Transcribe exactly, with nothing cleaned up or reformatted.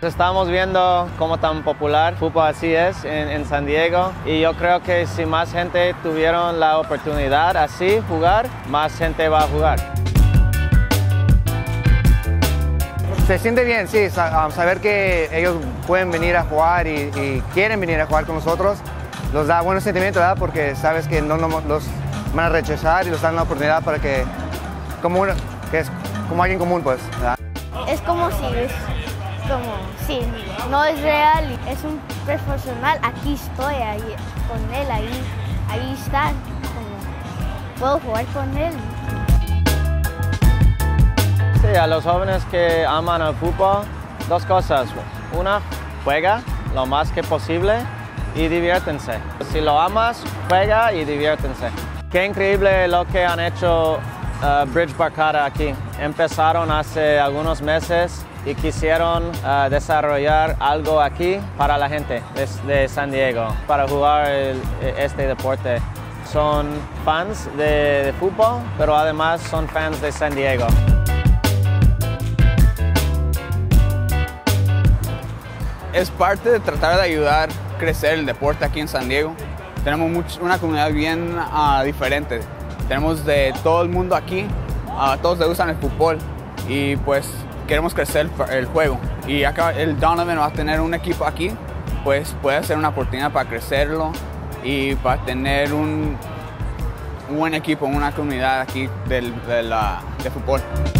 Estamos viendo cómo tan popular el fútbol así es en, en San Diego y yo creo que si más gente tuvieron la oportunidad así jugar, más gente va a jugar. Se siente bien, sí, saber que ellos pueden venir a jugar y, y quieren venir a jugar con nosotros, los da buenos sentimientos, ¿verdad? Porque sabes que no, no los van a rechazar y los dan la oportunidad para que, como, uno, que es como alguien común, pues, ¿verdad? Es como si es como, sí, no es real, es un profesional, aquí estoy ahí, con él, ahí, ahí está, como, puedo jugar con él. Sí, a los jóvenes que aman el fútbol, dos cosas. Una, juega lo más que posible y diviértense. Si lo amas, juega y diviértense. Qué increíble lo que han hecho uh, Bridge Barcata aquí. Empezaron hace algunos meses y quisieron uh, desarrollar algo aquí para la gente de, de San Diego, para jugar el, este deporte. Son fans de, de fútbol, pero además son fans de San Diego. Es parte de tratar de ayudar a crecer el deporte aquí en San Diego. Tenemos much, una comunidad bien uh, diferente. Tenemos de todo el mundo aquí, uh, todos les gustan el fútbol y pues queremos crecer el, el juego. Y acá el Donovan va a tener un equipo aquí, pues puede ser una oportunidad para crecerlo y para tener un, un buen equipo, una comunidad aquí del, de, la, de fútbol.